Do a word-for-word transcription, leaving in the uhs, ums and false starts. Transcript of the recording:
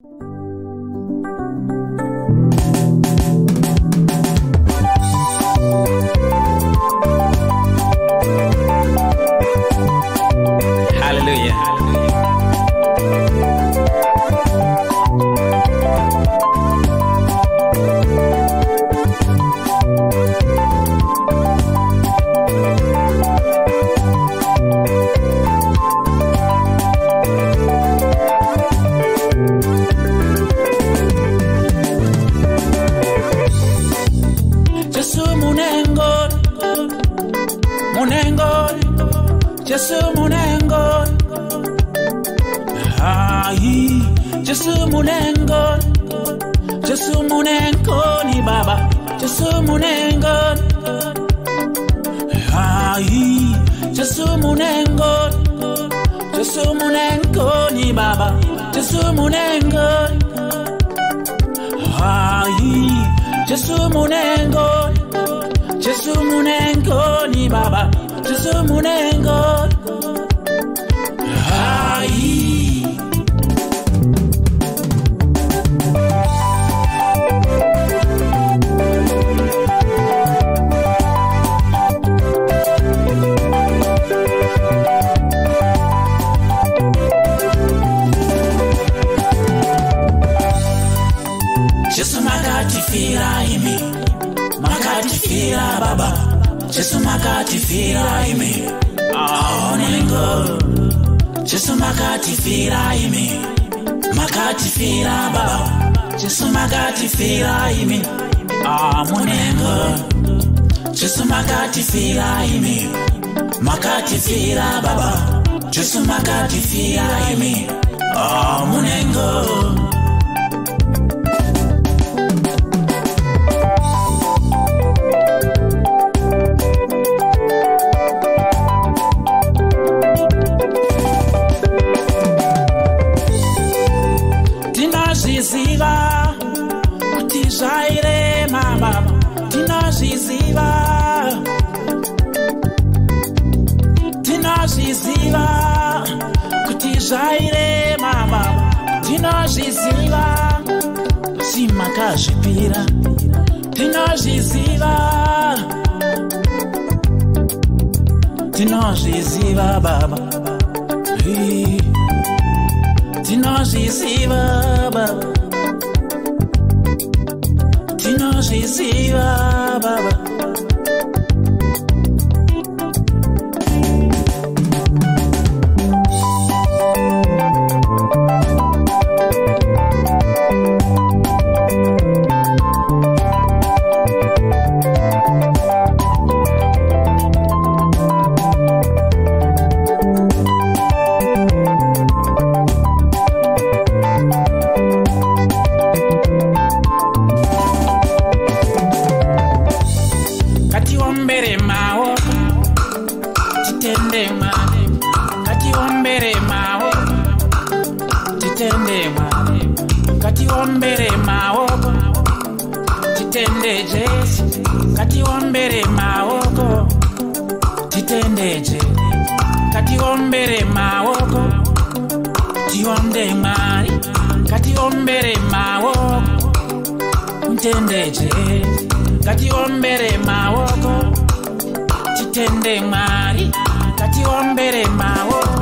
Jesu munengo, ai, Jesu munengo, Jesu munengo ni Baba, Jesu munengo, ai, Jesu munengo, Jesu munengo ni Baba, Jesu munengo, ai, Jesu munengo, Jesu munengo ni Baba. Jesu munengo, ai. Jesu makati fira imi, makati fira Baba. Jesu makati fira imi, aonengo. Jesu makati fira imi, makati fira Baba. Jesu makati fira imi, aonengo. Jesu makati fira imi, makati fira Baba. Jesu makati fira imi, aonengo. Ziva, kuti zaire mama, tinoziziva, tinoziziva, kuti zaire mama, tinoziziva, simakazvipira, tinoziziva, tinoziziva Baba, hey. Tinoziziva Baba, tinoziziva Baba. Kati ombere maoko, titende Jesu. Kati ombere maoko, titende Jesu. Kati ombere maoko, tionde mari. Kati ombere maoko, titende Jesu. Kati ombere maoko, titende mari. Kati ombere maoko.